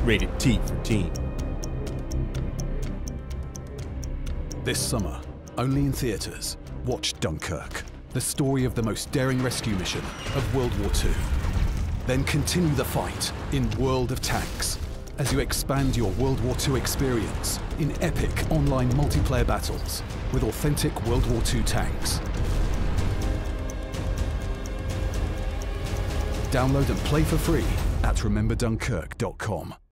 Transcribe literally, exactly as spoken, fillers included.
Rated T for teen. This summer, only in theatres, watch Dunkirk, the story of the most daring rescue mission of World War Two. Then continue the fight in World of Tanks as you expand your World War Two experience in epic online multiplayer battles with authentic World War Two tanks. Download and play for free at remember dunkirk dot com.